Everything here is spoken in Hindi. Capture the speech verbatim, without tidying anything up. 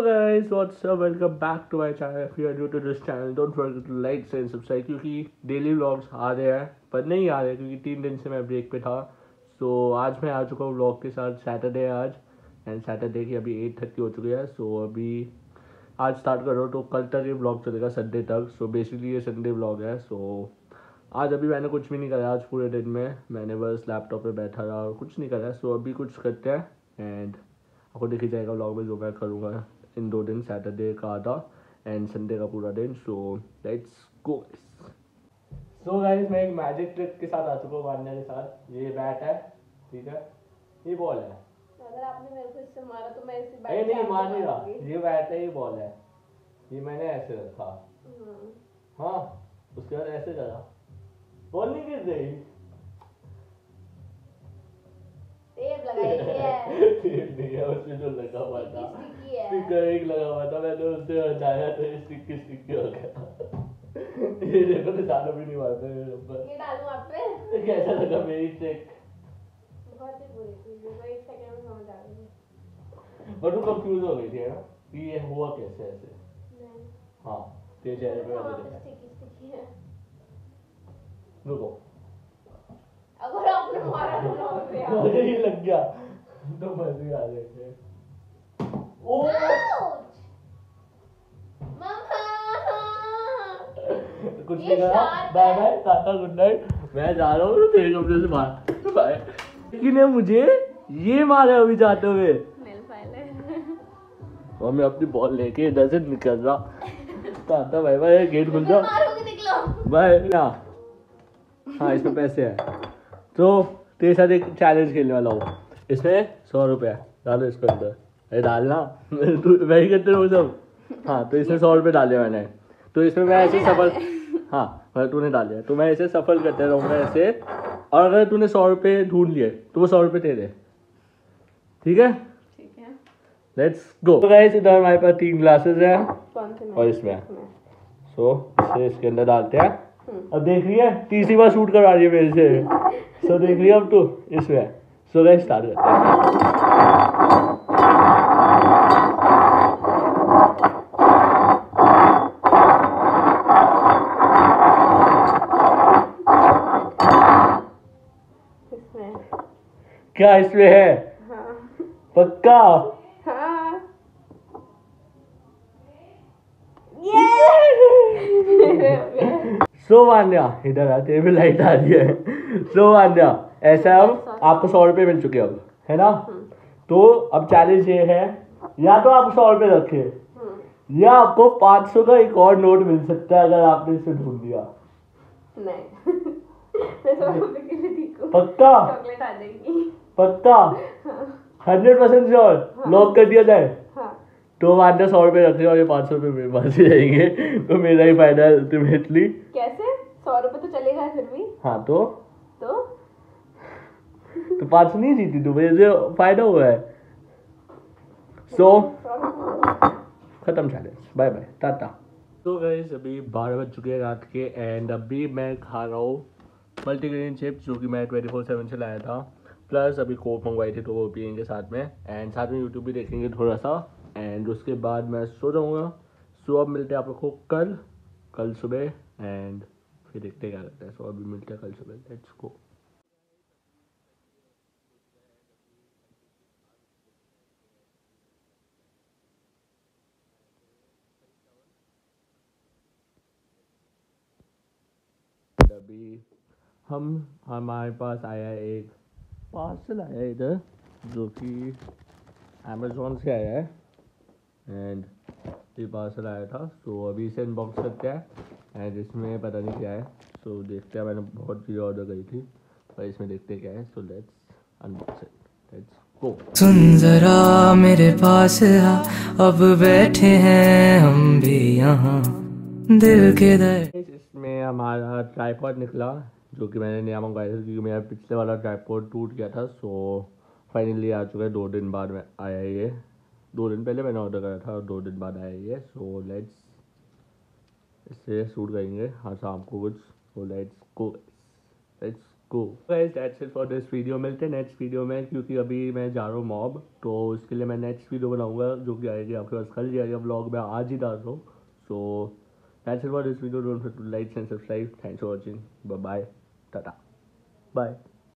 guys, what's up? Welcome back to my channel. If you are new to this channel, don't forget to like, share and subscribe क्योंकि डेली व्लॉग्स आ रहे हैं पर नहीं आ रहे क्योंकि तीन दिन से मैं ब्रेक पे था. सो so, आज मैं आ चुका हूँ व्लॉग के साथ. सैटरडे है आज एंड सैटरडे की अभी एट थर्टी हो चुकी है. सो so, अभी आज स्टार्ट कर रहा हूँ तो कल तक ये व्लॉग चलेगा संडे तक. सो so, बेसिकली ये संडे व्लॉग है. सो so, आज अभी मैंने कुछ भी नहीं करा. आज पूरे दिन में मैंने बस लैपटॉप पे बैठा रहा और कुछ नहीं करा. सो so, अभी कुछ करते हैं एंड आपको दिख जाएगा व्लॉग में जो मैं करूँगा इन दो दिन, सैटरडे का आधा एंड संडे का पूरा दिन. सो लेट्स गो. सो गाइस, मैं एक मैजिक ट्रिक के साथ आ चुका हूँ वान्या के साथ. ये बैट है, ठीक है, ये बॉल है. अगर आपने मेरे को इससे मारा तो मैं इसे बैट नहीं मार नहीं रहा. ये बैट है, ये बॉल है. ये मैंने ऐसे रखा, हाँ, उसके बाद ऐसे करा, बॉल नहीं गिर गई. टेप लगाई है. टेप नहीं है, उसमें जो लगा हुआ था स्टिकर एक लगा हुआ था. मैंने उससे हटाया तो स्टिक की स्टिक हो गया. ये देखो तो ज्यादा भी नहीं मारते मेरे ऊपर. ये डालूं आप पे? कैसा लगा मेरी ट्रिक? बहुत ही बुरी थी. मैं एक सेकंड में समझ आ गई. और तू कंफ्यूज हो गई थी ना कि ये हुआ कैसे ऐसे. नहीं. हाँ, तेरे चेहरे पे मैंने देखा. स्टिकी स्टिकी है. रुको, अगर आपने मारा तो ना पे यार. अरे ये लग गया तो मजे आ गए थे. ओ मम्मा, कुछ नहीं करा. Bye bye, tata, good night. मैं जा रहा हूँ तेरे कमरे से बाहर. बाय. लेकिन मुझे ये मारा अभी जाते हुए. नेल फाइल है. और मैं अपनी बॉल लेके इधर से निकल रहा. Tata bye bye. गेट खुल जाओ. मारोगे निकलो. बाय ना. हाँ, इसमें पैसे हैं तो तेरे साथ एक चैलेंज खेलने वाला हूँ. इसमें सौ रुपये डालो इसके अंदर. अरे डालना, वही करते रहो सब. हाँ, तो इसमें सौ रुपये डाले मैंने. तो इसमें मैं ऐसे सफल, हाँ मतलब तूने डाले तो मैं ऐसे सफल करते रहूँगा ऐसे. और अगर तूने सौ रुपये ढूंढ लिए तो वो सौ रुपये तेरे. ठीक है, ठीक है. Let's go. तो गाइस, इधर हमारे पास तीन ग्लासेस हैं. कौन से में? और इसमें सो इसे इसके अंदर डालते हैं. अब देख रही है, तीसरी बार शूट करवा रही है मेरे से. सो देख रही है अब तो इसमें. सो गाइस, स्टार्ट करते हैं. इसमें क्या इसमें है? हाँ. पक्का? हाँ. सो वान्या, इधर आ, तेरे पे लाइट आ रही है. सो वान्या, ऐसा अब आपको सौ रुपये मिल चुके अब, है ना? तो अब चैलेंज ये है, या तो आप सौ रुपये रखे या आपको पाँच सौ का एक और नोट मिल सकता है अगर आपने इसे ढूंढ दिया. नहीं. मैं सौ रुपए के लिए ठीक हूँ. पक्का? चॉकलेट आ जाएगी. पक्का? Hundred percent sure? लॉक कर दिया जाए? हाँ. तो वान्या सौ रुपये रख रहे और ये पाँच सौ रुपये मेरे पास ही रहेंगे. तो मेरा ही फायदा है अल्टीमेटली. कैसे? सौ रुपए तो चलेगा फिर भी. हाँ, तो तो तो पाँच सौ नहीं जीती तू, मेरे फायदा हुआ है. सो खत्म चैलेंज. Bye bye, Tata. तो गाइस, अभी बारह बज चुके हैं रात के एंड अभी मैं खा रहा हूँ मल्टीग्रेन चिप्स जो कि मैं ट्वेंटी फोर सेवन से लाया था. प्लस अभी कोक मंगवाई थी तो वो पियेंगे साथ में एंड साथ में यूट्यूब भी देखेंगे थोड़ा सा एंड उसके बाद मैं सो जाऊँगा. सो अब मिलते हैं आप लोग को कल कल सुबह एंड फिर देखते क्या करते हैं. सो अभी मिलते हैं कल सुबह. Let's go. अभी हम हमारे पास आया है एक पार्सल आया है इधर जो कि अमेज़ॉन से आया है एंड ये पार्सल आया था. सो अभी इसे अनबॉक्स करते हैं एंड इसमें पता नहीं क्या है. सो देखते हैं. मैंने बहुत चीज़ें ऑर्डर करी थी पर इसमें देखते हैं क्या है. So let's unbox it. Let's go. सुन जरा मेरे पास आ, अब बैठे हैं हम भी यहाँ दिल के दर. इसमें हमारा ट्राइपॉड निकला जो कि मैंने नया मंगवाया था क्योंकि मेरा पिछले वाला ट्राइपॉड टूट गया था. सो फाइनली आ चुका है. दो दिन बाद में आया ये. दो दिन पहले मैंने ऑर्डर करा था और दो दिन बाद आया ये. सो लेट्स इससे शूट करेंगे हाँ शाम को कुछ. So let's go. Let's go guys, that's it for this video. मिलते हैं नेक्स्ट वीडियो में, क्योंकि अभी मैं जा रहा हूँ मॉब, तो उसके लिए मैं नेक्स्ट वीडियो बनाऊंगा जो कि आएगी आपके पास कल जाएगा। व्लॉग मैं आज ही डाल रहा हूँ। So that's it for this video. Don't forget to like and subscribe. Thanks for watching. Bye bye, tata, bye.